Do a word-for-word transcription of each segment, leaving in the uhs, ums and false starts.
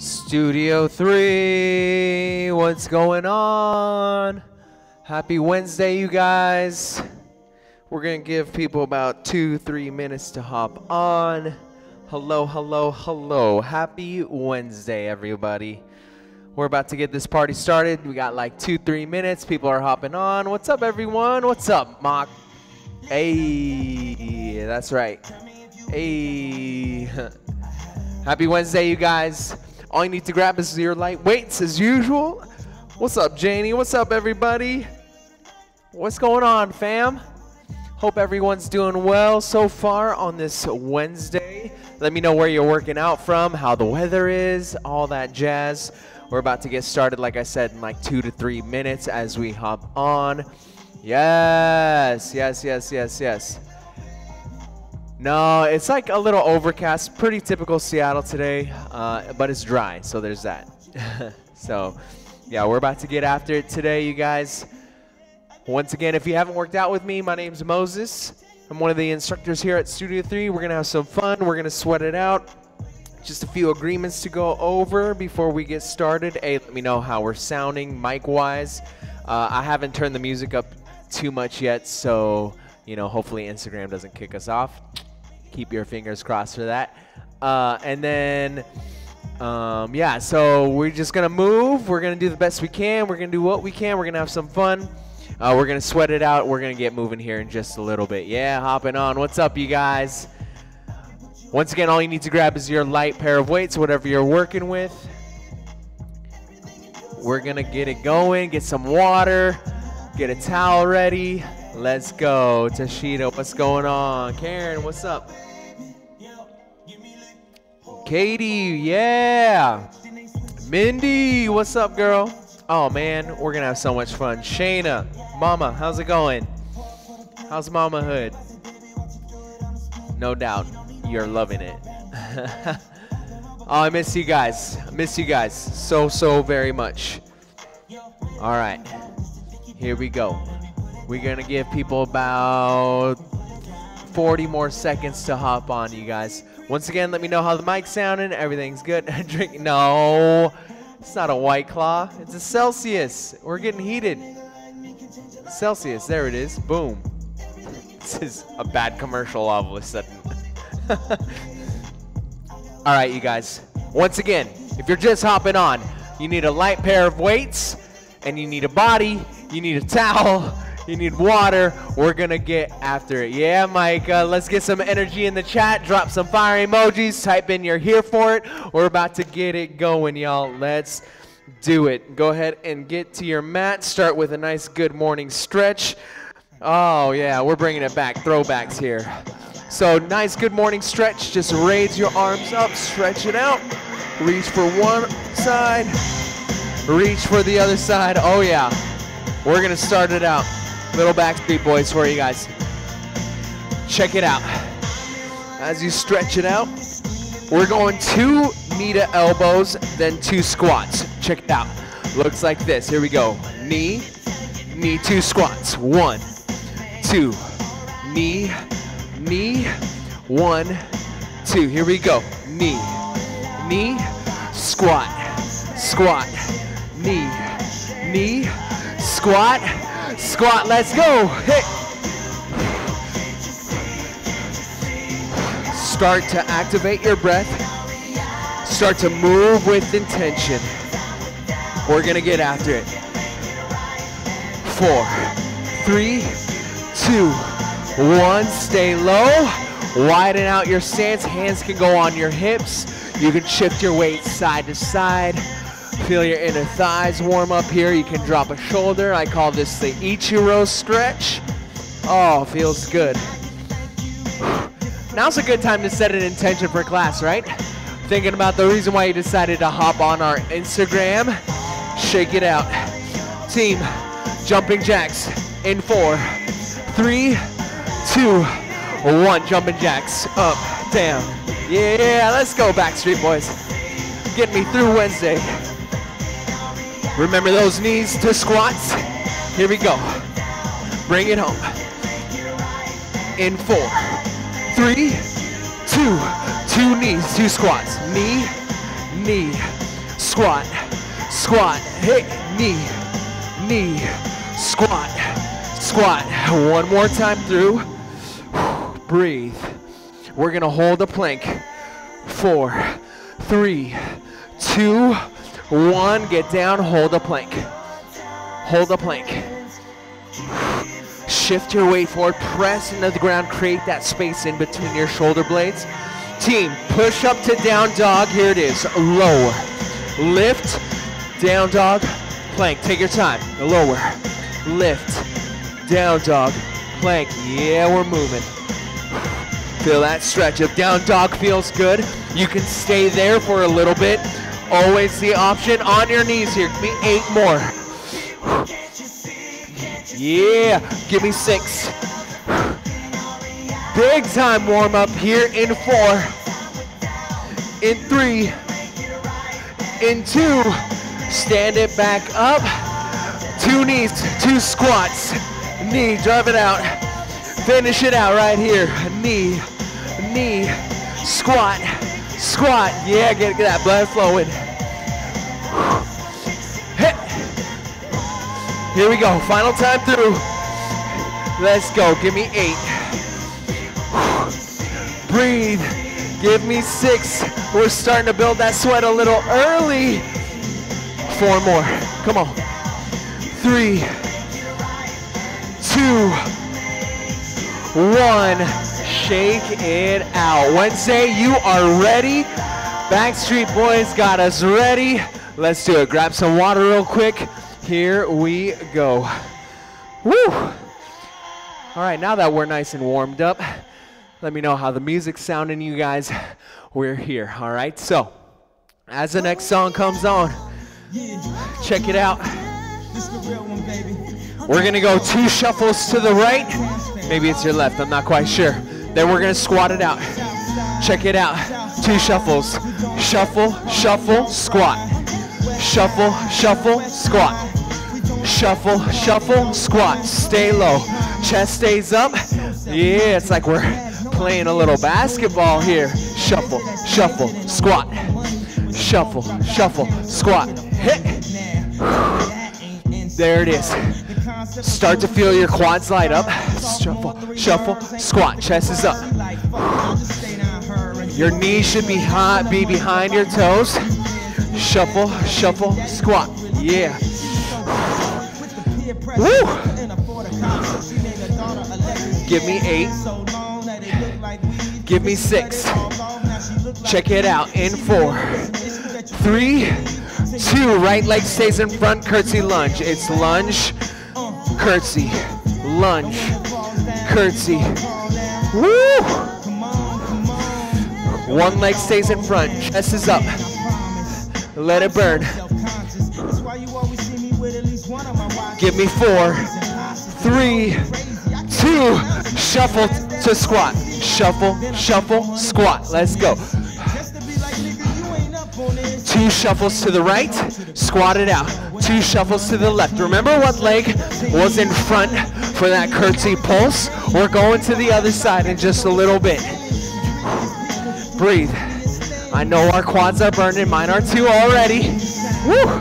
Studio three, what's going on? Happy Wednesday, you guys. We're gonna give people about two, three minutes to hop on. Hello, hello, hello. Happy Wednesday, everybody. We're about to get this party started. We got like two, three minutes. People are hopping on. What's up, everyone? What's up, Mock? Hey, that's right. Hey. Happy Wednesday, you guys. All you need to grab is your light weights as usual. What's up, Janie? What's up, everybody? What's going on, fam? Hope everyone's doing well so far on this Wednesday. Let me know where you're working out from, how the weather is, all that jazz. We're about to get started, like I said, in like two to three minutes as we hop on. Yes, yes, yes, yes, yes. No, it's like a little overcast, pretty typical Seattle today, uh, but it's dry, so there's that. So, yeah, we're about to get after it today, you guys. Once again, if you haven't worked out with me, my name's Moses. I'm one of the instructors here at Studio three. We're going to have some fun. We're going to sweat it out. Just a few agreements to go over before we get started. Hey, let me know how we're sounding mic-wise. Uh, I haven't turned the music up too much yet, so, you know, hopefully Instagram doesn't kick us off. Keep your fingers crossed for that. Uh, and then, um, yeah, so we're just going to move. We're going to do the best we can. We're going to do what we can. We're going to have some fun. Uh, we're going to sweat it out. We're going to get moving here in just a little bit. Yeah, hopping on. What's up, you guys? Once again, all you need to grab is your light pair of weights, whatever you're working with. We're going to get it going, get some water, get a towel ready. Let's go. Tashito, what's going on? Karen, what's up? Katie, yeah. Mindy, what's up, girl? Oh, man, we're going to have so much fun. Shayna, Mama, how's it going? How's mamahood? No doubt, you're loving it. Oh, I miss you guys. I miss you guys so, so very much. All right, here we go. We're going to give people about forty more seconds to hop on, you guys. Once again, let me know how the mic's sounding. Everything's good. Drink. No, it's not a White Claw. It's a Celsius. We're getting heated. Celsius. There it is. Boom. This is a bad commercial all of a sudden. All right, you guys. Once again, if you're just hopping on, you need a light pair of weights, and you need a body. You need a towel. You need water. We're going to get after it. Yeah, Mike, uh, let's get some energy in the chat. Drop some fire emojis. Type in you're here for it. We're about to get it going, y'all. Let's do it. Go ahead and get to your mat. Start with a nice good morning stretch. Oh, yeah, we're bringing it back. Throwbacks here. So nice good morning stretch. Just raise your arms up. Stretch it out. Reach for one side. Reach for the other side. Oh, yeah. We're going to start it out. Little Backstreet Boys for you guys. Check it out. As you stretch it out, we're going two knee to elbows, then two squats. Check it out. Looks like this. Here we go. Knee, knee, two squats. One, two, knee, knee, one, two. Here we go. Knee, knee, squat, squat, knee, knee, squat, squat. Let's go. Hit. Start to activate your breath. Start to move with intention. We're going to get after it. Four, three, two, one. Stay low. Widen out your stance. Hands can go on your hips. You can shift your weight side to side. Feel your inner thighs warm up here. You can drop a shoulder. I call this the Ichiro stretch. Oh, feels good. Now's a good time to set an intention for class, right? Thinking about the reason why you decided to hop on our Instagram. Shake it out. Team, jumping jacks in four, three, two, one. Jumping jacks, up, down. Yeah, let's go, Backstreet Boys. Get me through Wednesday. Remember those knees to squats. Here we go. Bring it home. In four, three, two, two knees, two squats. Knee, knee, squat, squat, hit, knee, knee, squat, squat. One more time through. Breathe. We're gonna hold the plank. Four, three, two, one. Get down, hold the plank. Hold the plank. Shift your weight forward, press into the ground, create that space in between your shoulder blades. Team, push up to down dog. Here it is. Lower, lift, down dog, plank. Take your time. Lower, lift, down dog, plank. Yeah, we're moving. Feel that stretch. If down dog feels good, you can stay there for a little bit. Always the option on your knees here. Give me eight more. Yeah, give me six. Big time warm up here in four, in three, in two. Stand it back up. Two knees, two squats. Knee, drive it out. Finish it out right here. Knee, knee, squat, squat. Yeah, get, get that blood flowing. Hit. Here we go, final time through. Let's go, give me eight. Breathe, give me six. We're starting to build that sweat a little early. Four more, come on. Three, two, one. Shake it out. Wednesday, you are ready. Backstreet Boys got us ready. Let's do it. Grab some water real quick. Here we go. Woo! All right, now that we're nice and warmed up, let me know how the music's sounding, you guys. We're here, all right? So, as the next song comes on, check it out. We're gonna go two shuffles to the right. Maybe it's your left, I'm not quite sure. Then we're gonna squat it out. Check it out. Two shuffles. Shuffle, shuffle, squat. Shuffle, shuffle, squat. Shuffle, shuffle, squat. Stay low. Chest stays up. Yeah, it's like we're playing a little basketball here. Shuffle, shuffle, squat. Shuffle, shuffle, squat. Hit. There it is. Start to feel your quads light up. Shuffle, shuffle, squat. Chest is up. Your knees should be hot, be behind your toes. Shuffle, shuffle, squat. Yeah. Woo! Give me eight. Give me six. Check it out. In four, three, two. Right leg stays in front. Curtsy lunge. It's lunge, curtsy, lunge, curtsy. Woo! One leg stays in front. Chest is up. Let it burn. Give me four, three, two. Shuffle to squat. Shuffle, shuffle, squat. Let's go. Two shuffles to the right. Squat it out. Two shuffles to the left. Remember what leg was in front for that curtsy pulse? We're going to the other side in just a little bit. Breathe. I know our quads are burning. Mine are too already. Woo!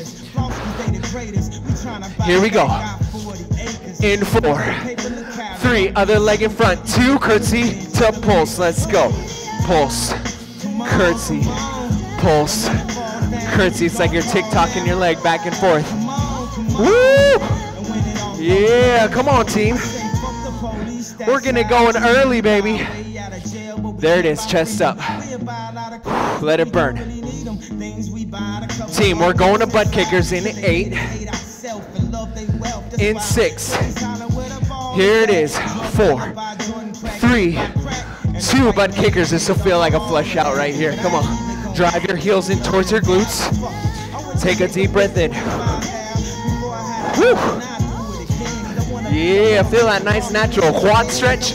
Here we go. In four, three, other leg in front. Two, curtsy to pulse. Let's go. Pulse, curtsy, pulse, curtsy. It's like you're tick-tocking your leg back and forth. Woo! Yeah, come on, team. We're gonna go in early, baby. There it is, chest up. Let it burn. Team, we're going to butt kickers in eight. In six. Here it is. Four, three, two. Butt kickers. This will feel like a flush out right here. Come on. Drive your heels in towards your glutes. Take a deep breath in. Woo. Yeah, feel that nice natural quad stretch.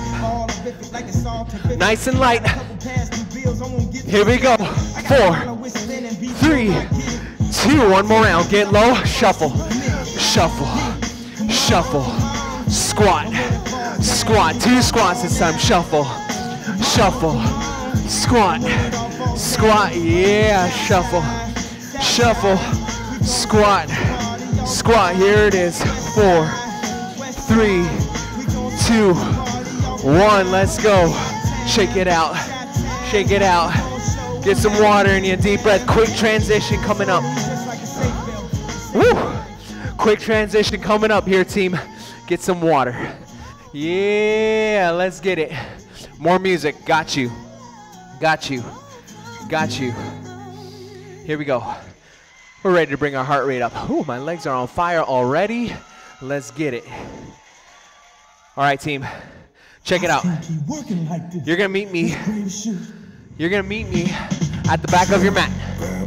Nice and light. Here we go. Four, three, two. One more round. Get low. Shuffle, shuffle, shuffle. Squat, squat. Two squats this time. Shuffle, shuffle, squat, squat. Yeah, shuffle, shuffle, squat, squat. Here it is. Four, three, two, one. Let's go. Shake it out. Shake it out. Get some water in you. Deep breath. Quick transition coming up. Woo! Quick transition coming up here, team. Get some water. Yeah, let's get it. More music. Got you. Got you. Got you. Here we go. We're ready to bring our heart rate up. Ooh, my legs are on fire already. Let's get it. All right, team. Check it out. You're gonna meet me. You're gonna meet me at the back of your mat.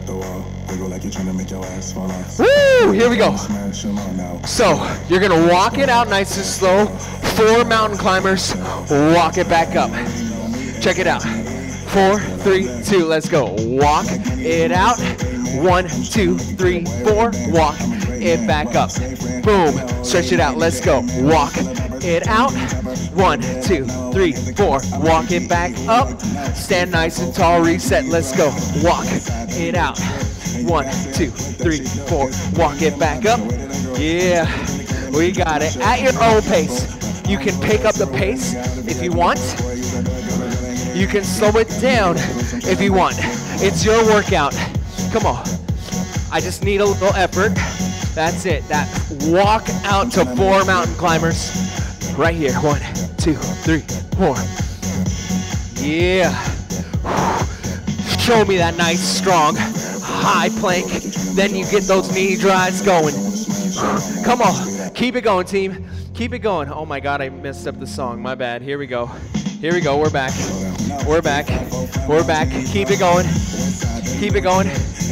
Woo! Here we go. So you're gonna walk it out nice and slow. Four mountain climbers. Walk it back up. Check it out. Four, three, two. Let's go. Walk it out. One, two, three, four. Walk it back up. Boom. Stretch it out. Let's go. Walk it out. One, two, three, four. Walk it back up. Stand nice and tall. Reset. Let's go. Walk it out. One, two, three, four. Walk it back up. Yeah, we got it. At your own pace. You can pick up the pace if you want. You can slow it down if you want. It's your workout. Come on. I just need a little effort. That's it. That walk out to four mountain climbers. Right here. One, two, three, four. Yeah. Show me that nice, strong, high plank. Then you get those knee drives going. Come on. Keep it going, team. Keep it going. Oh my God, I messed up the song. My bad. Here we go. Here we go. We're back. We're back. We're back. Keep it going. Keep it going.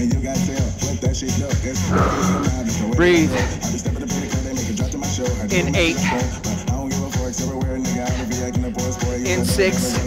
Breathe. In eight. In six.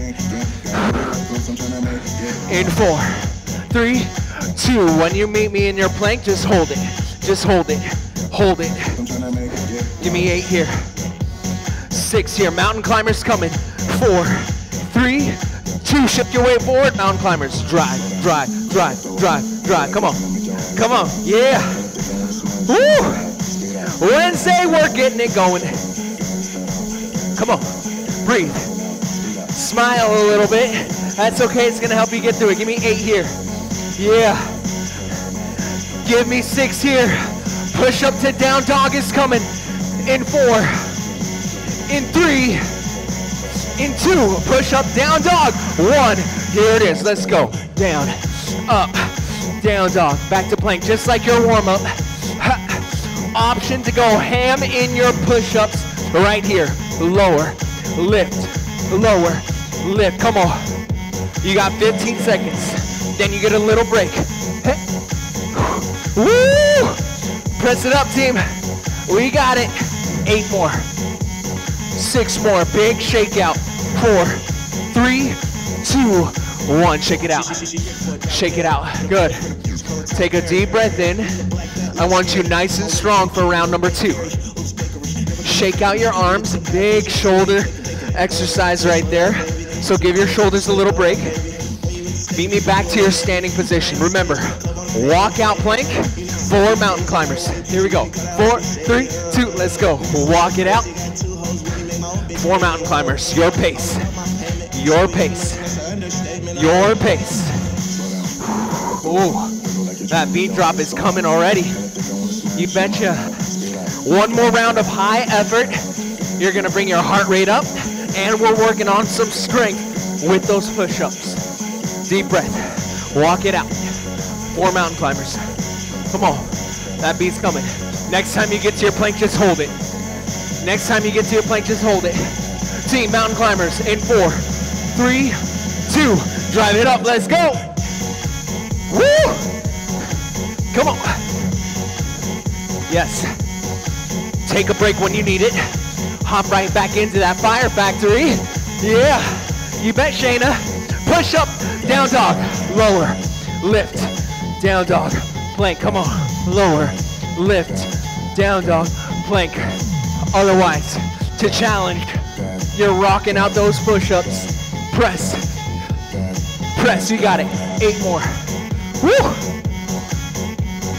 In four. Three. Two. When you meet me in your plank, just hold it. Just hold it. Hold it. Give me eight here. Six here. Mountain climbers coming. Four. Three. Two. Shift your way forward. Mountain climbers. Drive. Drive. Drive. Drive. Drive. Come on. Come on. Yeah. Woo. Wednesday, we're getting it going. Come on. Breathe. Smile a little bit. That's okay. It's going to help you get through it. Give me eight here. Yeah. Give me six here. Push up to down dog is coming. In four. In three. In two. Push up down dog. One. Here it is. Let's go. Down. Up. Down dog. Back to plank. Just like your warm up. Option to go ham in your push-ups right here. Lower. Lift. Lower. Lift. Come on. You got fifteen seconds. Then you get a little break. Woo! Press it up, team. We got it. Eight more. Six more. Big shakeout. Four, three, two, one. Shake it out. Shake it out. Good. Take a deep breath in. I want you nice and strong for round number two. Shake out your arms. Big shoulder exercise right there. So give your shoulders a little break. Meet me back to your standing position. Remember, walk out plank, four mountain climbers. Here we go. Four, three, two, let's go. Walk it out. Four mountain climbers. Your pace. Your pace. Your pace. Ooh, that beat drop is coming already. You betcha. One more round of high effort. You're gonna bring your heart rate up, and we're working on some strength with those push-ups. Deep breath. Walk it out. Four mountain climbers. Come on. That beat's coming. Next time you get to your plank, just hold it. Next time you get to your plank, just hold it. Team mountain climbers in four, three, two. Drive it up. Let's go. Woo! Come on. Yes. Take a break when you need it. Hop right back into that fire factory. Yeah. You bet, Shayna. Push up, down dog, lower, lift, down dog, plank. Come on. Lower, lift, down dog, plank. Otherwise, to challenge, you're rocking out those push-ups. Press. Press. You got it. Eight more. Woo!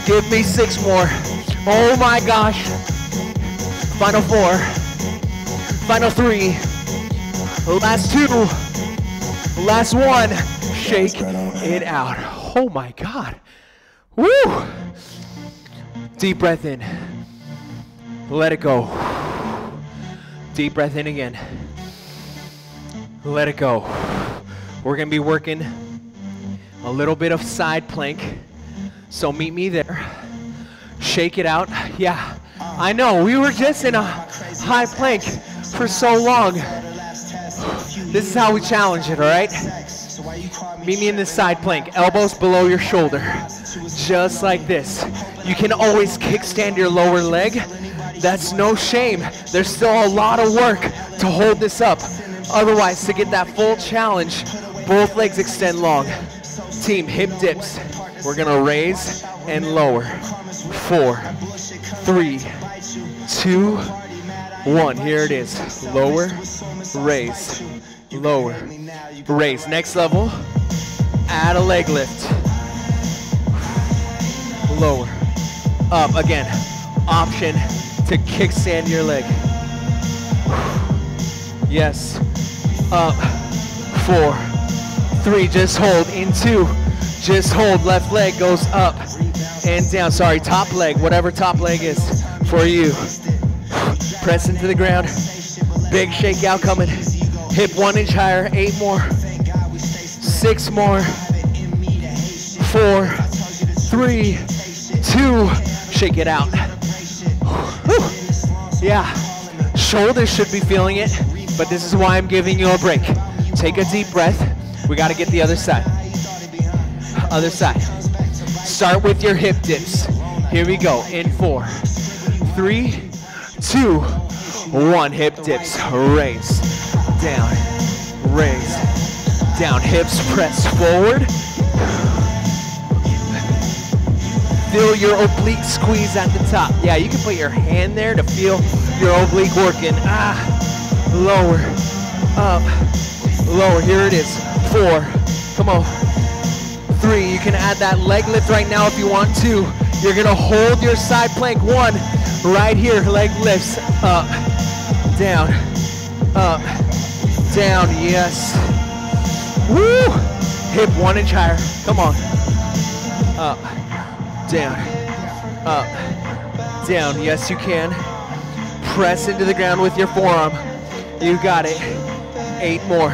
Give me six more. Oh my gosh. Final four. Final three. Last two. Last one. Shake it out. Oh my God. Woo. Deep breath in. Let it go. Deep breath in again. Let it go. We're gonna be working a little bit of side plank. So meet me there. Shake it out. Yeah, I know, we were just in a high plank for so long. This is how we challenge it, all right? Meet me in the side plank, elbows below your shoulder. Just like this. You can always kickstand your lower leg. That's no shame. There's still a lot of work to hold this up. Otherwise, to get that full challenge, both legs extend long. Team, hip dips. We're gonna raise and lower. Four, three, two, one. Here it is. Lower, raise, lower, raise. Next level, add a leg lift. Lower, up again. Option to kickstand your leg. Yes, up, four, three, just hold, in two, just hold, left leg goes up and down, sorry, top leg, whatever top leg is for you. Press into the ground, big shakeout coming, hip one inch higher, eight more, six more, four, three, two, shake it out. Whew. Yeah, shoulders should be feeling it, but this is why I'm giving you a break. Take a deep breath. We got to get the other side. Other side. Start with your hip dips. Here we go. In four, three, two, one. Hip dips. Raise, down, raise, down. Hips press forward. Feel your oblique squeeze at the top. Yeah, you can put your hand there to feel your oblique working. Ah, lower, up, lower. Here it is. Four, come on. Three, you can add that leg lift right now if you want to. You're gonna hold your side plank. One, right here, leg lifts. Up, down, up, down, yes. Woo! Hip one inch higher, come on. Up, down, up, down, yes you can. Press into the ground with your forearm. You got it. Eight more.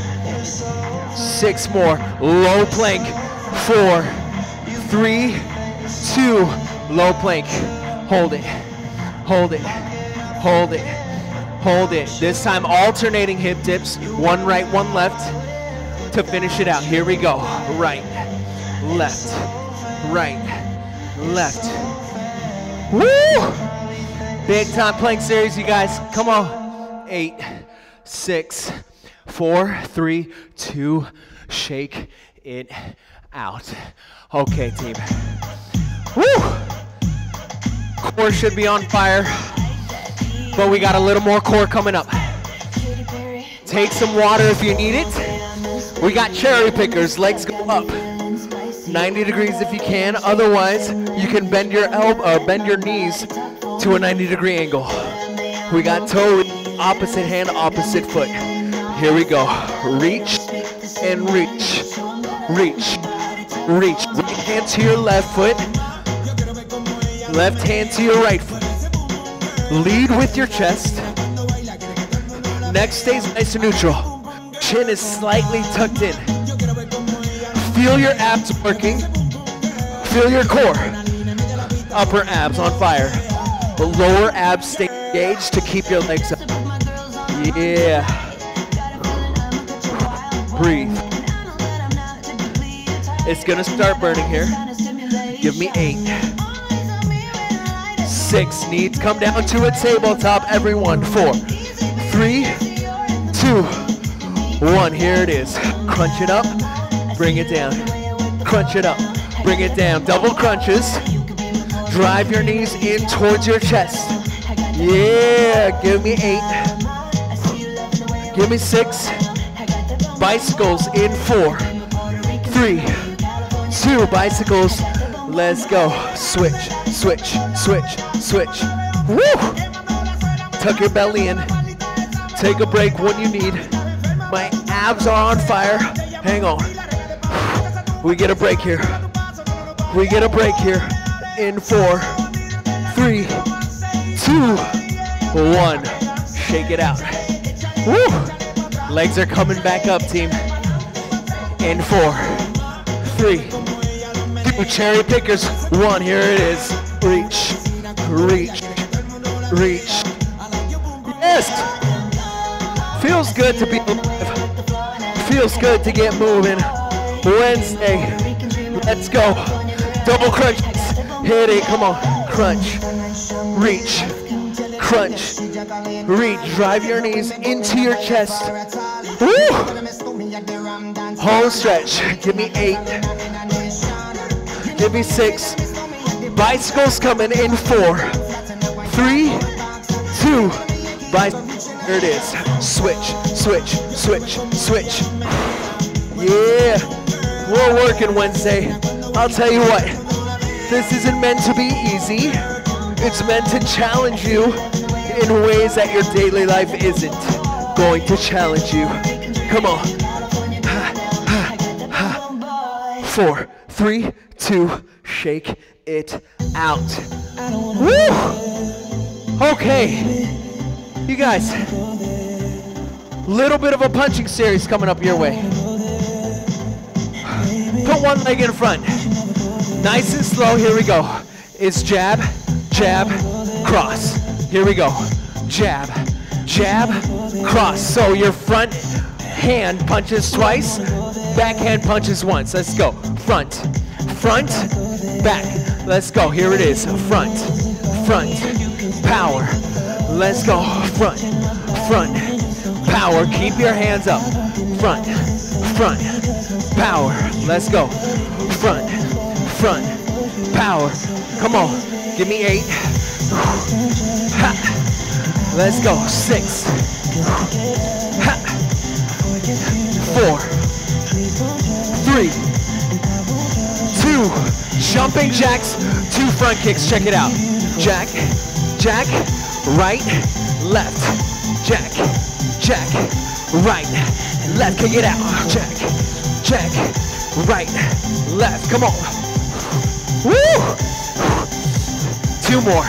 Six more. Low plank. Four, three, two, low plank. Hold it. Hold it. Hold it. Hold it. This time alternating hip dips. One right, one left to finish it out. Here we go. Right, left, right, left. Woo! Big time plank series, you guys. Come on. Eight, six, four, three, two, shake it out. Okay, team. Woo! Core should be on fire, but we got a little more core coming up. Take some water if you need it. We got cherry pickers, legs go up. ninety degrees if you can. Otherwise, you can bend your elbow, uh, bend your knees to a ninety degree angle. We got toe, opposite hand, opposite foot. Here we go. Reach and reach, reach, reach. Right hand to your left foot, left hand to your right foot. Lead with your chest. Neck stays nice and neutral. Chin is slightly tucked in. Feel your abs working. Feel your core. Upper abs on fire. The lower abs stay engaged to keep your legs up. Yeah. Breathe. It's gonna start burning here. Give me eight. Six. Knees come down to a tabletop, everyone. Four, three, two, one. Here it is. Crunch it up, bring it down. Crunch it up, bring it down. Double crunches. Drive your knees in towards your chest. Yeah, give me eight. Give me six. Bicycles in four, three, two. Bicycles Let's go. Switch, switch, switch, switch. Woo! Tuck your belly in. Take a break when you need. My abs are on fire. Hang on. We get a break here. We get a break here. In four, three, two, one. Shake it out. Woo! Legs are coming back up, team. In four, three, two. Cherry pickers. One. Here it is. Reach, reach, reach. Yes! Feels good to be alive. Feels good to get moving. Wednesday. Let's go. Double crunch. Hit it. Come on. Crunch. Reach. Crunch. Reach. Drive your knees into your chest. Woo! Home stretch. Give me eight. Give me six. Bicycles coming in four. Three. Two. Bicycles. There it is. Switch, switch, switch, switch. Yeah. We're working Wednesday. I'll tell you what. This isn't meant to be easy. It's meant to challenge you in ways that your daily life isn't going to challenge you. Come on. Ha, ha, ha. Four, three, two, shake it out. Woo! Okay. You guys, little bit of a punching series coming up your way. Put one leg in front. Nice and slow, here we go. It's jab, jab, cross. Here we go. Jab, jab, cross. So your front hand punches twice, back hand punches once. Let's go. Front, front, back. Let's go. Here it is. Front, front, power. Let's go. Front, front, power. Keep your hands up. Front, front, power. Let's go. Front, front, power. Come on. Give me eight. Ha. Let's go. Six. Ha. Four. Three. Two. Jumping jacks. Two front kicks. Check it out. Jack. Jack. Right, left, jack, jack, right, left, kick it out, jack, jack, right, left, come on, woo, two more,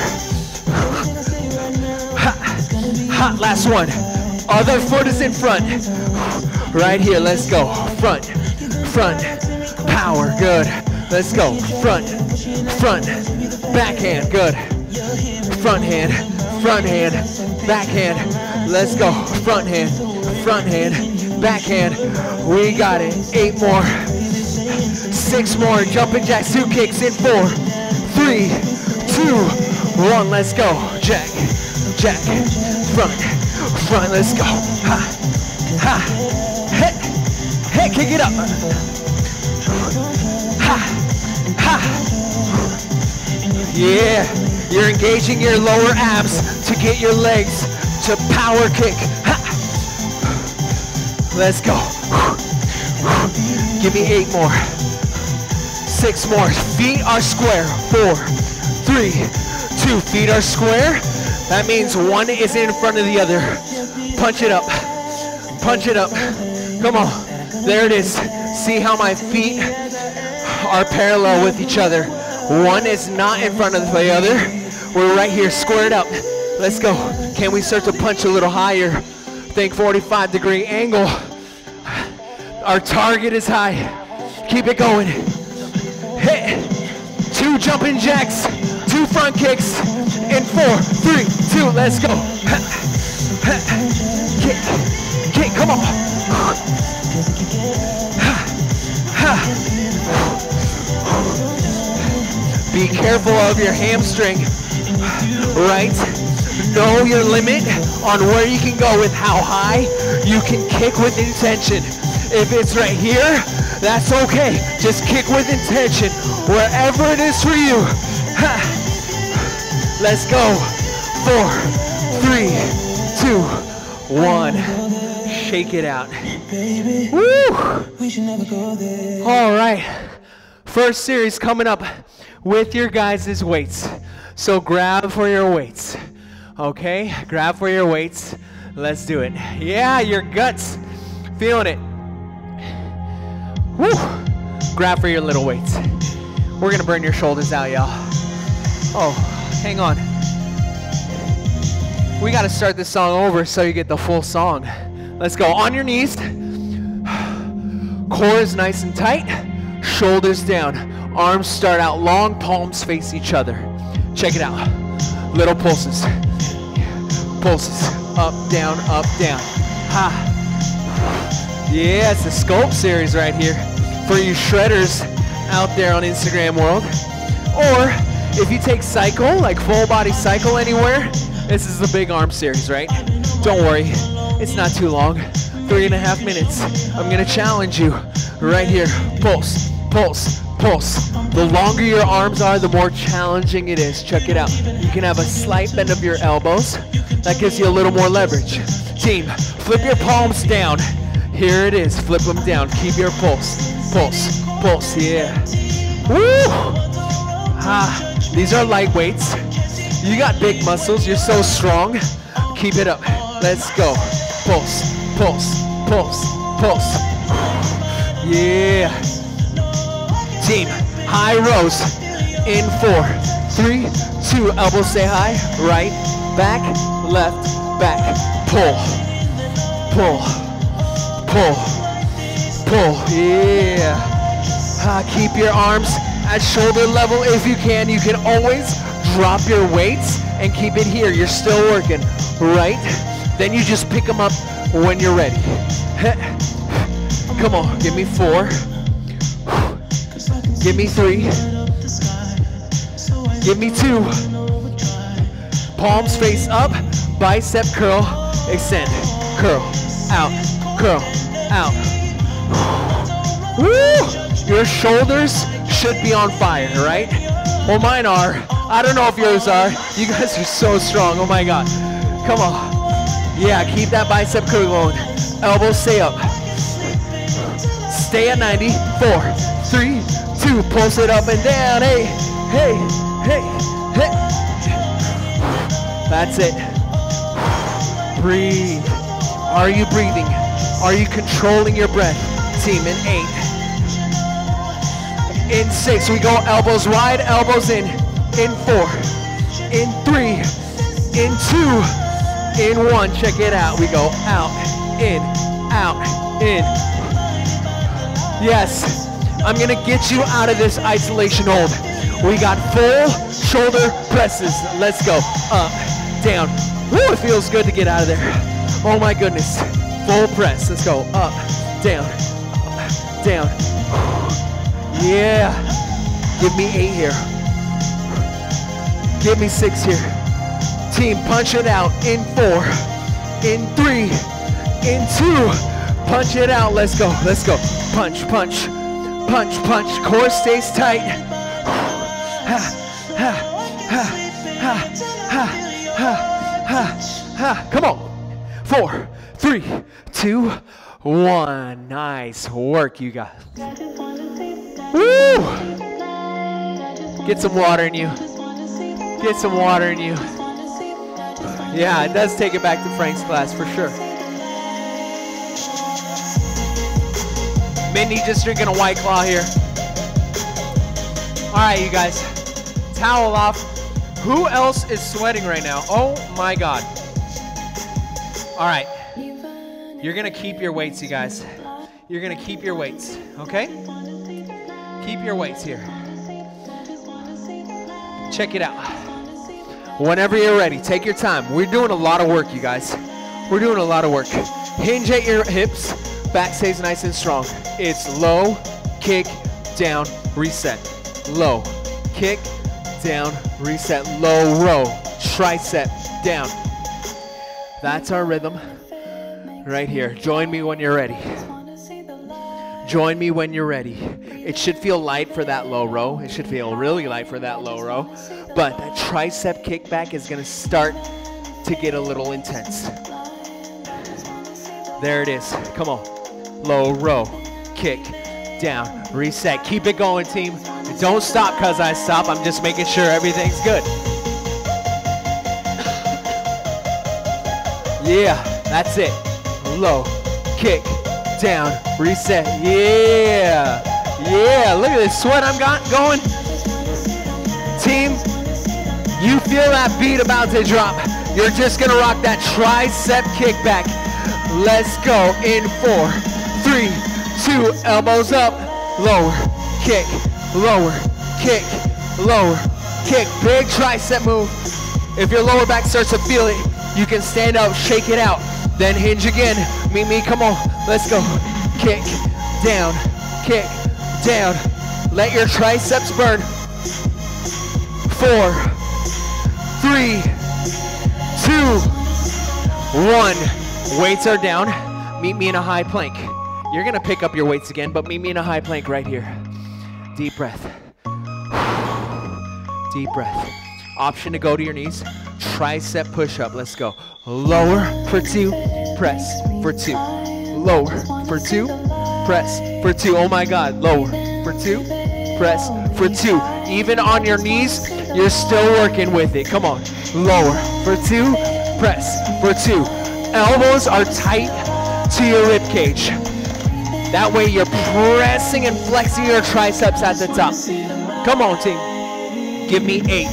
hot, hot, last one, other foot is in front, right here, let's go, front, front, power, good, let's go, front, front, backhand, good, front hand, front hand, backhand. Let's go. Front hand, front hand, backhand. We got it. Eight more. Six more. Jumping jacks, two kicks in four, three, two, one. Let's go. Jack, jack, front, front. Let's go. Ha, ha, hit, hit. Kick it up. Ha, ha. Yeah. You're engaging your lower abs to get your legs to power kick. Ha. Let's go. Give me eight more. Six more. Feet are square. Four, three, two. Feet are square. That means one is in front of the other. Punch it up. Punch it up. Come on. There it is. See how my feet are parallel with each other. One is not in front of the other. We're right here, squared up. Let's go. Can we start to punch a little higher? Think forty-five degree angle. Our target is high. Keep it going. Hit. Two jumping jacks. Two front kicks. In four, three, two. Let's go. Kick. Kick. Come on. Be careful of your hamstring, right? Know your limit on where you can go with how high you can kick with intention. If it's right here, that's okay. Just kick with intention, wherever it is for you. Let's go. Four, three, two, one. Shake it out. Woo! All right. First series coming up with your guys' weights. So grab for your weights. Okay, grab for your weights. Let's do it. Yeah, your guts. Feeling it. Woo. Grab for your little weights. We're gonna burn your shoulders out, y'all. Oh, hang on. We gotta start this song over so you get the full song. Let's go. On your knees. Core is nice and tight. Shoulders down. Arms start out long. Palms face each other. Check it out. Little pulses. Pulses. Up, down, up, down. Ha. Yeah, it's the sculpt series right here for you shredders out there on Instagram world. Or if you take cycle, like full body cycle anywhere, this is the big arm series, right? Don't worry, it's not too long. Three and a half minutes. I'm gonna challenge you right here. Pulse, pulse, pulse. The longer your arms are, the more challenging it is. Check it out. You can have a slight bend of your elbows. That gives you a little more leverage. Team, flip your palms down. Here it is, flip them down. Keep your pulse, pulse, pulse, yeah. Woo! Ah, these are light weights. You got big muscles, you're so strong. Keep it up, let's go. Pulse, pulse, pulse, pulse. Yeah. Team, high rows. In four, three, two, elbows stay high. Right, back, left, back. Pull, pull, pull, pull. Yeah. Ah, keep your arms at shoulder level if you can. You can always drop your weights and keep it here. You're still working, right? Then you just pick them up when you're ready. Come on, give me four. Give me three. Give me two. Palms face up, bicep curl, extend, curl, out, curl, out. Woo! Your shoulders should be on fire, right? Well, mine are. I don't know if yours are. You guys are so strong. Oh my God. Come on. Yeah, keep that bicep curl going. Elbows stay up. Stay at ninety. Four, three, two. Pulse it up and down. Hey, hey, hey, hey. That's it. Breathe. Are you breathing? Are you controlling your breath? Team, in eight. In six, we go elbows wide, elbows in. In four, in three, in two, in one. Check it out. We go out, in, out, in. Yes, I'm gonna get you out of this isolation hold. We got full shoulder presses. Let's go. Up, down. Woo, it feels good to get out of there. Oh my goodness. Full press. Let's go. Up, down, up, down. Yeah. Give me eight here. Give me six here. Team, punch it out. In four, in three, in two. Punch it out. Let's go. Let's go. Punch, punch, punch, punch. Core stays tight. Ha, ha, ha, ha, ha, ha, ha, ha. Come on. Four, three, two, one. Nice work, you guys. Woo! Get some water in you. Get some water in you. Yeah, it does take it back to Frank's class for sure. Mindy just drinking a White Claw here. All right, you guys. Towel off. Who else is sweating right now? Oh my God. All right. You're gonna keep your weights, you guys. You're gonna keep your weights, okay? Keep your weights here. Check it out. Whenever you're ready, take your time. We're doing a lot of work, you guys. We're doing a lot of work. Hinge at your hips. Back stays nice and strong. It's low, kick, down, reset. Low, kick, down, reset. Low row, tricep, down. That's our rhythm right here. Join me when you're ready. Join me when you're ready. It should feel light for that low row. It should feel really light for that low row. But that tricep kickback is gonna start to get a little intense. There it is. Come on. Low row, kick, down, reset. Keep it going, team. Don't stop because I stop. I'm just making sure everything's good. Yeah, that's it. Low, kick, down, reset. Yeah, yeah. Look at this sweat I'm got going. Team, you feel that beat about to drop. You're just gonna rock that tricep kickback. Let's go in four, three, two, elbows up, lower, kick, lower, kick, lower, kick. Big tricep move. If your lower back starts to feel it, you can stand up, shake it out, then hinge again. Meet me, come on, let's go. Kick, down, kick, down. Let your triceps burn. Four, three, two, one. Weights are down. Meet me in a high plank. You're gonna pick up your weights again, but meet me in a high plank right here. Deep breath. Deep breath. Option to go to your knees. Tricep push-up, let's go. Lower for two, press for two. Lower for two, press for two. Oh my God, lower for two, press for two. Even on your knees, you're still working with it. Come on, lower for two, press for two. Elbows are tight to your rib cage. That way you're pressing and flexing your triceps at the top. Come on, team. Give me eight.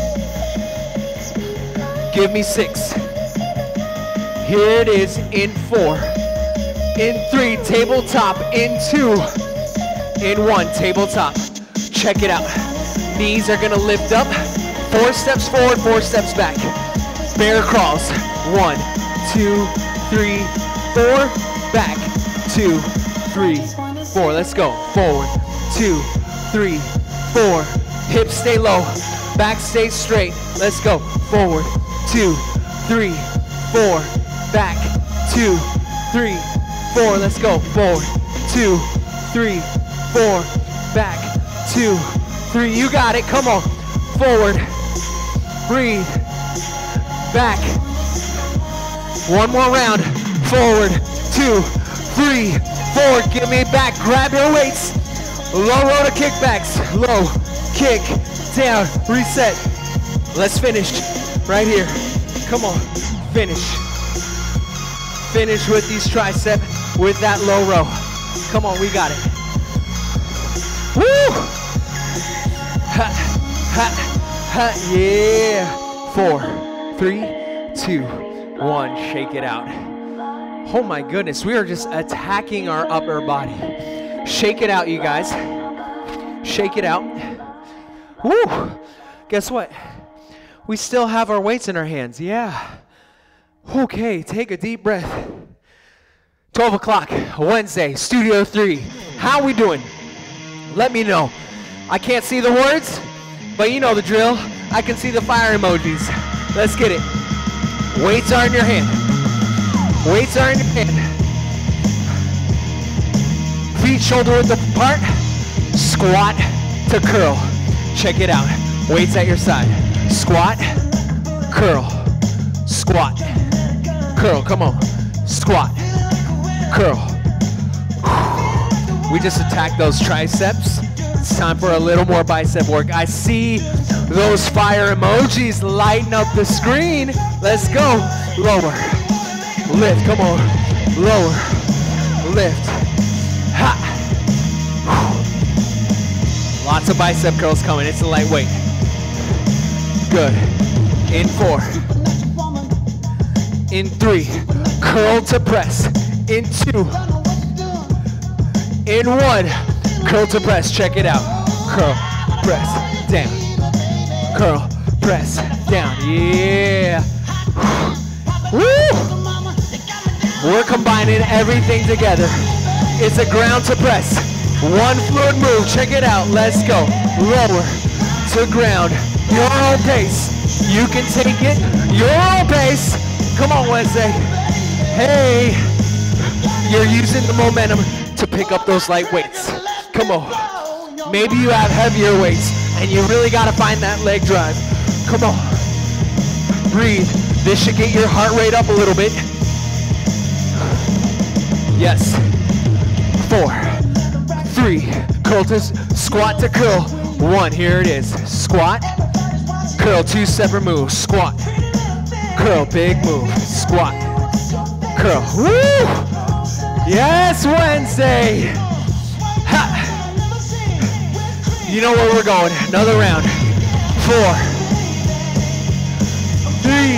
Give me six. Here it is in four. In three, tabletop. In two. In one, tabletop. Check it out. Knees are gonna lift up. Four steps forward, four steps back. Bear crawls. One, two, three, four. Back. Two, three, four. Let's go. Forward. Two, three, four. Hips stay low. Back stays straight. Let's go. Forward. Two, three, four. Back. Two, three, four. Let's go. Forward. Two, three, four. Back. Two, three. You got it. Come on. Forward. Breathe. Back. One more round. Forward. Two, three, four. Give me back. Grab your weights. Low row to kickbacks. Low. Kick. Down. Reset. Let's finish. Right here. Come on. Finish. Finish with these tricep with that low row. Come on, we got it. Woo! Ha, ha, ha, yeah. Four, three, two, one. Shake it out. Oh my goodness, we are just attacking our upper body. Shake it out, you guys. Shake it out. Woo! Guess what? We still have our weights in our hands, yeah. Okay, take a deep breath. twelve o'clock, Wednesday, Studio three. How we doing? Let me know. I can't see the words, but you know the drill. I can see the fire emojis. Let's get it. Weights are in your hand. Weights are in your hand. Feet shoulder width apart. Squat to curl. Check it out. Weights at your side. Squat, curl, squat, curl. Come on. Squat, curl. We just attacked those triceps. It's time for a little more bicep work. I see those fire emojis lighting up the screen. Let's go. Lower. Lift. Come on. Lower. Lift. Ha. Lots of bicep curls coming. It's a lightweight. Good. In four. In three. Curl to press. In two. In one. Curl to press. Check it out. Curl. Press. Down. Curl. Press. Down. Yeah. Woo! We're combining everything together. It's a ground to press. One fluid move. Check it out. Let's go. Lower to ground. Your own pace. You can take it your own pace. Come on, Wednesday. Hey, you're using the momentum to pick up those light weights. Come on. Maybe you have heavier weights and you really got to find that leg drive. Come on. Breathe. This should get your heart rate up a little bit. Yes. Four, three, curl to squat to curl. One, here it is. Squat, curl, two separate moves. Squat, curl, big move. Squat, curl. Woo! Yes, Wednesday. Ha. You know where we're going. Another round. Four, three,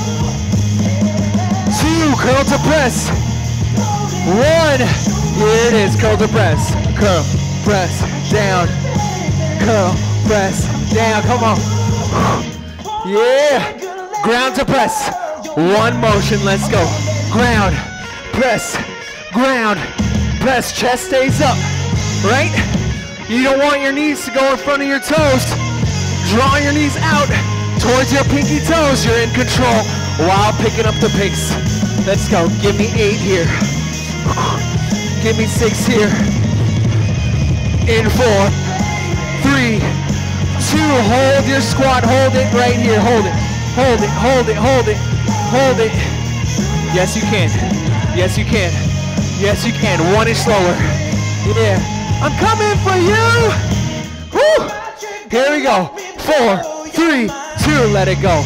two, curl to press. One, here it is, curl to press. Curl, press, down. Curl, press, down, come on. Yeah, ground to press. One motion, let's go. Ground, press, ground, press, chest stays up, right? You don't want your knees to go in front of your toes. Draw your knees out towards your pinky toes. You're in control while picking up the pace. Let's go, give me eight here. Give me six here. In four, three, two, hold your squat, hold it right here, hold it, hold it, hold it, hold it, hold it. Yes, you can, yes, you can, yes, you can, one inch slower. Yeah, I'm coming for you. Woo. Here we go, four, three, two, let it go.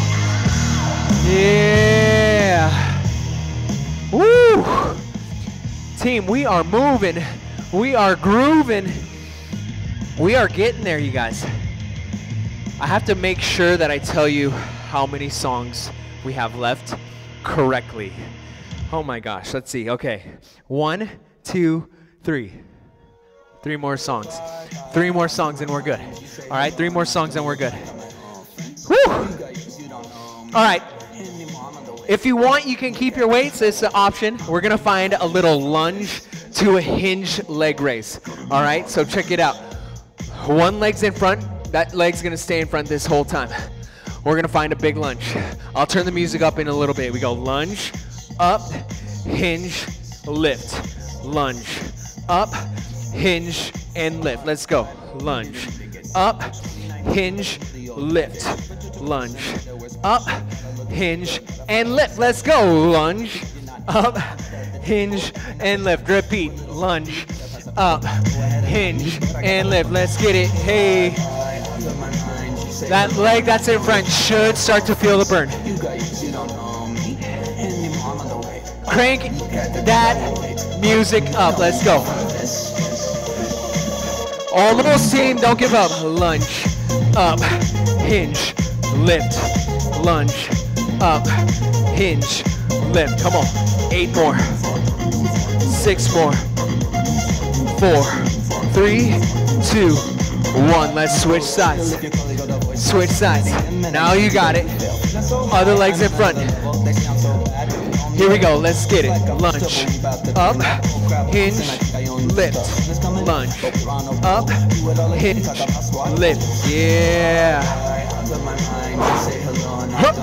Yeah. Woo. Team, we are moving, we are grooving. We are getting there, you guys. I have to make sure that I tell you how many songs we have left correctly. Oh my gosh, let's see. Okay, one, two, three. Three more songs. Three more songs and we're good. All right, three more songs and we're good. Woo! All right. If you want, you can keep your weights. It's an option. We're gonna find a little lunge to a hinge leg raise. All right, so check it out. One leg's in front, that leg's gonna stay in front this whole time. We're gonna find a big lunge. I'll turn the music up in a little bit. We go lunge, up, hinge, lift, lunge, up, hinge, and lift. Let's go. Lunge, up, hinge, lift, lunge, up, hinge, and lift. Let's go. Lunge, up, hinge, and lift. Repeat. Lunge, up, hinge, and lift. Let's get it. Hey. That leg that's in front should start to feel the burn. Crank that music up. Let's go. Almost team, don't give up. Lunge, up, hinge, lift, lunge, up, hinge, lift. Come on. Eight more. Six more. Four, three, two, one. Let's switch sides. Switch sides. Now you got it. Other legs in front. Here we go. Let's get it. Lunge. Up. Hinge. Lift. Lunge. Up. Hinge. Lift. Yeah. Hup.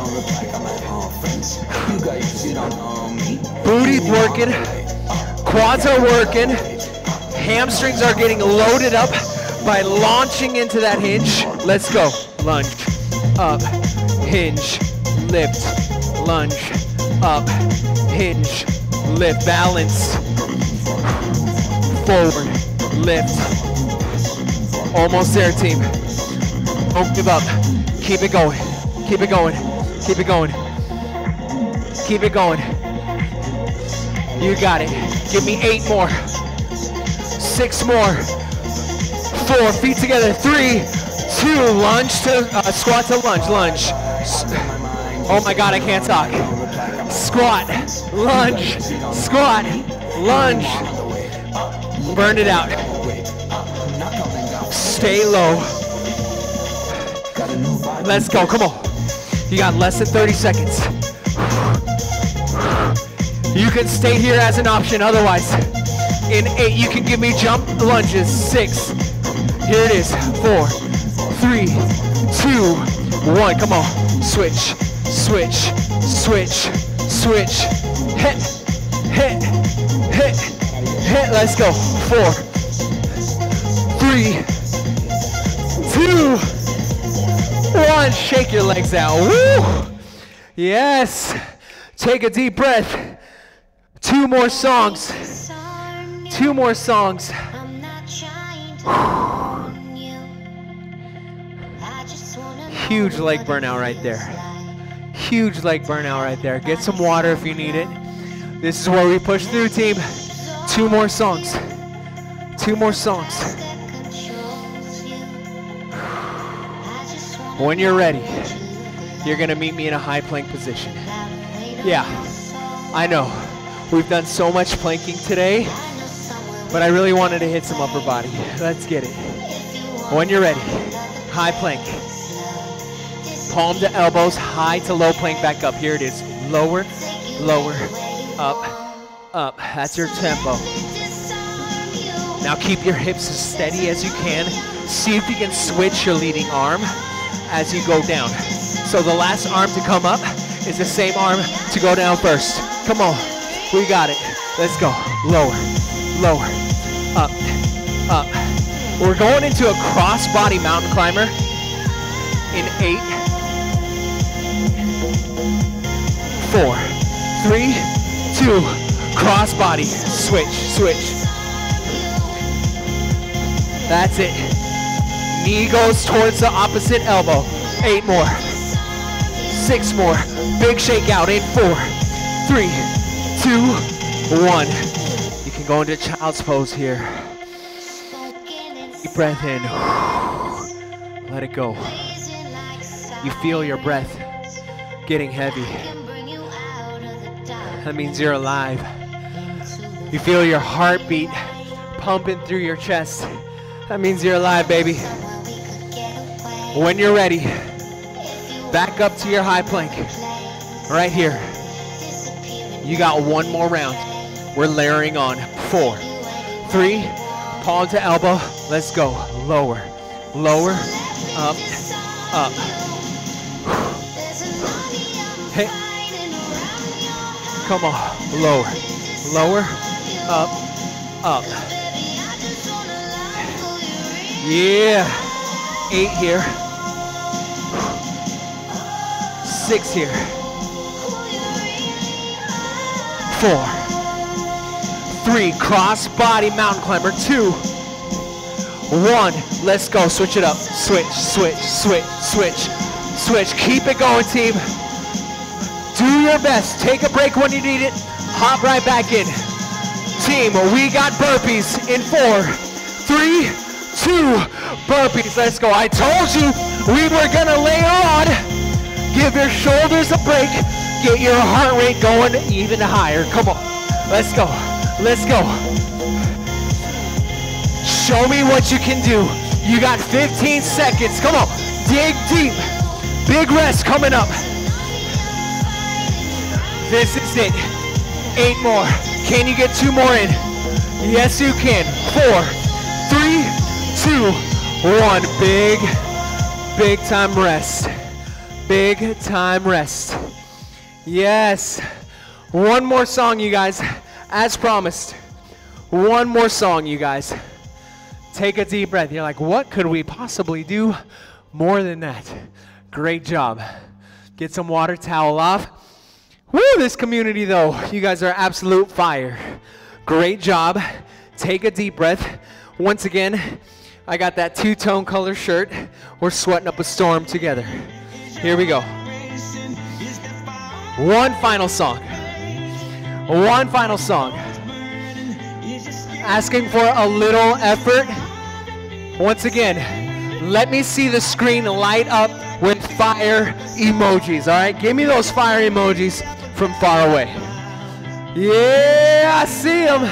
Booty's working. Quads are working. Hamstrings are getting loaded up by launching into that hinge. Let's go. Lunge, up, hinge, lift, lunge, up, hinge, lift, balance, forward, lift. Almost there, team. Don't give up. Keep it going. Keep it going. Keep it going. Keep it going. You got it. Give me eight more. Six more. Four, feet together. Three, two, lunge to, uh, squat to lunge, lunge. Oh my God, I can't talk. Squat, lunge, squat, lunge. Burn it out. Stay low. Let's go, come on. You got less than thirty seconds. You can stay here as an option, otherwise. In eight, you can give me jump lunges. Six, here it is. Four, three, two, one. Come on. Switch, switch, switch, switch. Hit, hit, hit, hit. Let's go. Four, three, two, one. Shake your legs out. Woo! Yes. Take a deep breath. Two more songs. Two more songs. Huge leg burnout right there. Huge leg burnout right there. Get some water if you need it. This is where we push through, team. Two more songs. Two more songs. When you're ready, you're gonna meet me in a high plank position. Yeah, I know. We've done so much planking today, but I really wanted to hit some upper body. Let's get it. When you're ready, high plank. Palm to elbows, high to low plank back up. Here it is. Lower, lower, up, up. That's your tempo. Now keep your hips as steady as you can. See if you can switch your leading arm as you go down. So the last arm to come up is the same arm to go down first. Come on, we got it. Let's go. Lower, lower, up, up. We're going into a cross-body mountain climber in eight, four, three, two, cross-body, switch, switch. That's it. Knee goes towards the opposite elbow. Eight more. Six more. Big shake out in four, three, two, one. You can go into child's pose here. Deep breath in. Let it go. You feel your breath getting heavy. That means you're alive. You feel your heartbeat pumping through your chest. That means you're alive, baby. When you're ready, back up to your high plank. Right here. You got one more round. We're layering on. Four, three, palm to elbow. Let's go. Lower, lower, up, up. Hey. Come on. Lower, lower, up, up. Yeah. Eight here. Six here. Four. Three. Cross body mountain climber. Two. One. Let's go. Switch it up. Switch, switch, switch, switch, switch. Keep it going, team. Do your best. Take a break when you need it. Hop right back in. Team, we got burpees in four, three, two, burpees. Let's go. I told you we were gonna layer on. Give your shoulders a break. Get your heart rate going even higher. Come on. Let's go. Let's go. Show me what you can do. You got fifteen seconds. Come on. Dig deep. Big rest coming up. This is it. Eight more. Can you get two more in? Yes, you can. Four, three, two, one. Big, big time rest. Big time rest. Yes. One more song, you guys. As promised. One more song, you guys. Take a deep breath. You're like, what could we possibly do more than that? Great job. Get some water, towel off. Woo, this community though, you guys are absolute fire. Great job. Take a deep breath. Once again, I got that two-tone color shirt. We're sweating up a storm together. Here we go. One final song. One final song. Asking for a little effort. Once again, let me see the screen light up with fire emojis, all right? Give me those fire emojis from far away. Yeah, I see them.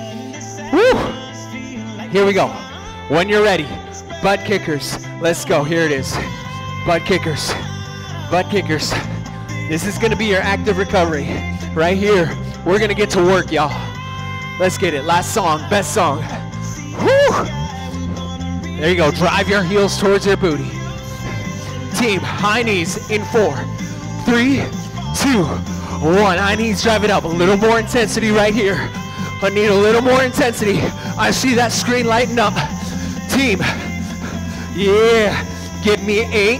Woo! Here we go. When you're ready, butt kickers. Let's go. Here it is. Butt kickers. Butt kickers. This is gonna be your active recovery. Right here, we're gonna get to work, y'all. Let's get it. Last song, best song. Woo! There you go. Drive your heels towards your booty. Team, high knees in four, three, two, one. High knees, drive it up. A little more intensity right here. I need a little more intensity. I see that screen lighting up. Team, yeah. Give me eight,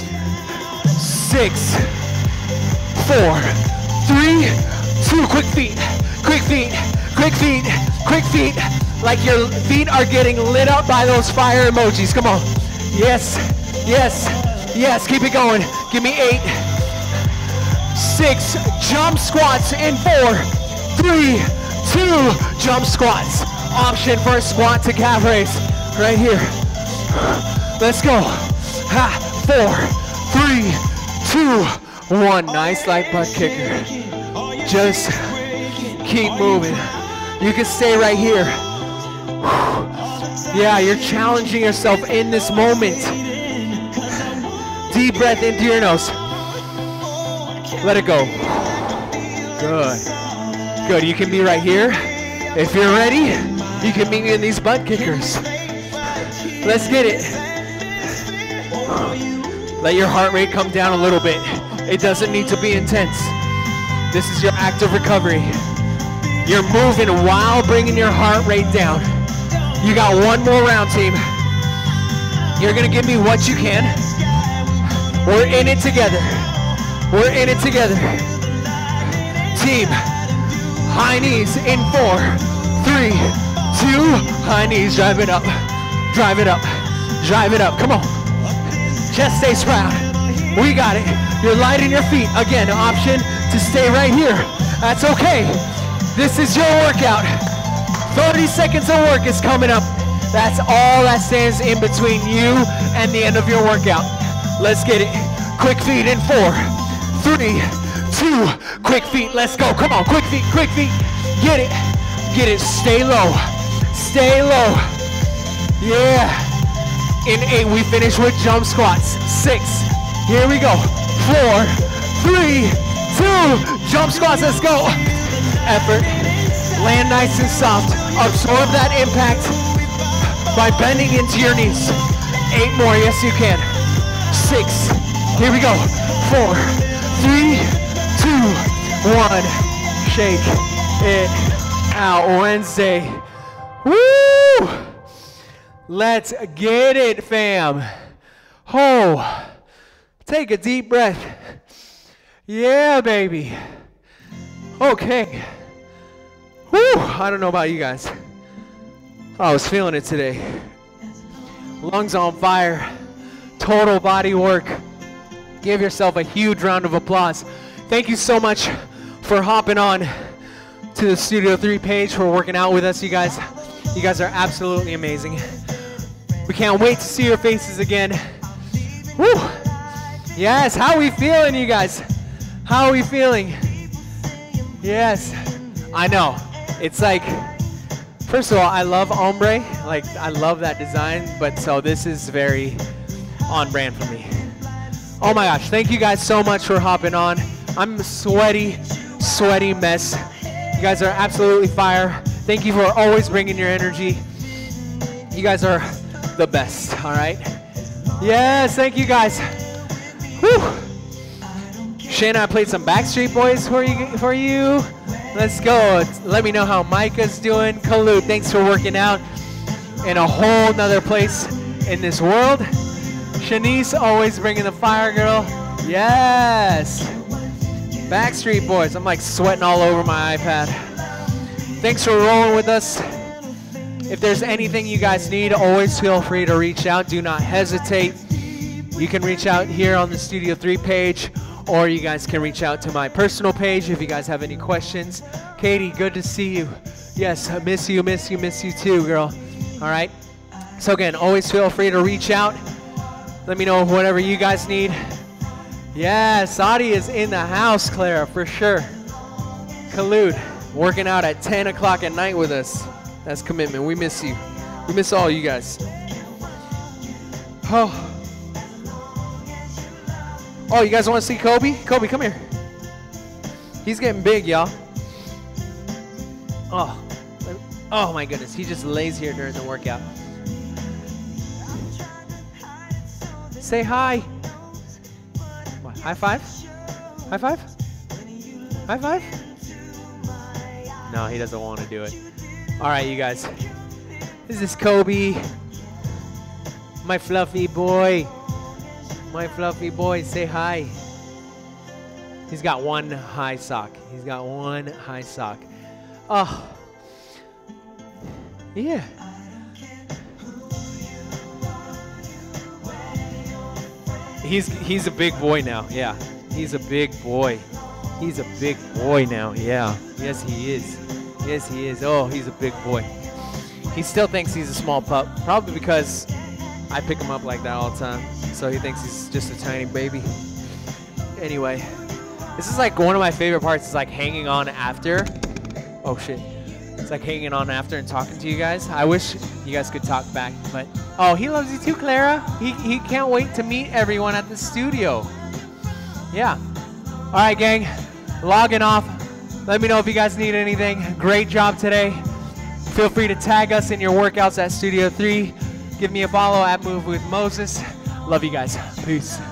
six, four, three, two. Quick feet, quick feet, quick feet, quick feet. like your feet are getting lit up by those fire emojis. Come on. Yes, yes, yes. Keep it going. Give me eight, six, jump squats in four, three, two, jump squats. Option for a squat to calf raise right here. Let's go. Ha, four, three, two, one. Nice light butt kicker. Just keep moving. You can stay right here. Yeah, you're challenging yourself in this moment. Deep breath into your nose. Let it go. Good. Good. You can be right here. If you're ready, you can meet me in these butt kickers. Let's get it. Let your heart rate come down a little bit. It doesn't need to be intense. This is your active recovery. You're moving while bringing your heart rate down. You got one more round, team. You're gonna give me what you can. We're in it together. We're in it together. Team, high knees in four, three, two, high knees, drive it up, drive it up, drive it up, come on. Chest stays proud. We got it. You're light in your feet. Again, option to stay right here. That's okay. This is your workout. thirty seconds of work is coming up. That's all that stands in between you and the end of your workout. Let's get it. Quick feet in four, three, two, quick feet. Let's go. Come on, quick feet, quick feet. Get it, get it. Stay low, stay low. Yeah. In eight, we finish with jump squats. Six, here we go. Four, three, two, jump squats, let's go. Effort, land nice and soft. Absorb that impact by bending into your knees. Eight more, yes you can. Six, here we go. Four, three, two, one. Shake it out. Wednesday. Woo! Let's get it, fam. Oh, take a deep breath. Yeah, baby. Okay. Woo, I don't know about you guys. I was feeling it today. Lungs on fire. Total body work. Give yourself a huge round of applause. Thank you so much for hopping on to the Studio three page, for working out with us, you guys. You guys are absolutely amazing. We can't wait to see your faces again. Woo! Yes, how are we feeling, you guys? How are we feeling? Yes, I know. It's like, first of all, I love ombre. Like, I love that design, but so this is very on brand for me. Oh my gosh, thank you guys so much for hopping on. I'm a sweaty, sweaty mess. You guys are absolutely fire. Thank you for always bringing your energy. You guys are the best, all right? Yes, thank you guys. Whew. Shane, I played some Backstreet Boys for you. For you. Let's go. Let me know how Micah's doing. Kalu, thanks for working out in a whole nother place in this world. Shanice, always bringing the fire, girl. Yes. Backstreet Boys. I'm like sweating all over my iPad. Thanks for rolling with us. If there's anything you guys need, always feel free to reach out. Do not hesitate. You can reach out here on the Studio three page, or you guys can reach out to my personal page if you guys have any questions. Katie, good to see you. Yes, I miss you, miss you, miss you too, girl. All right. So again, always feel free to reach out. Let me know whatever you guys need. Yeah, Saudi is in the house, Clara, for sure. Khalud, working out at ten o'clock at night with us. That's commitment. We miss you. We miss all you guys. Oh. Oh, you guys want to see Kobe? Kobe, come here. He's getting big, y'all. Oh. Oh my goodness. He just lays here during the workout. Say hi. What, high five? High five? High five? No, he doesn't want to do it. All right, you guys. This is Kobe. My fluffy boy. My fluffy boy, say hi. He's got one high sock. He's got one high sock. Oh. Yeah. He's he's a big boy now. Yeah. He's a big boy. He's a big boy now. Yeah. Yes, he is. Yes, he is. Oh, he's a big boy. He still thinks he's a small pup, probably because I pick him up like that all the time. So he thinks he's just a tiny baby. Anyway, this is like one of my favorite parts is like hanging on after. Oh shit. It's like hanging on after and talking to you guys. I wish you guys could talk back, but oh, he loves you too, Clara. He, he can't wait to meet everyone at the studio. Yeah. All right, gang, logging off. Let me know if you guys need anything. Great job today. Feel free to tag us in your workouts at Studio three. Give me a follow at Move with Moses. Love you guys. Peace.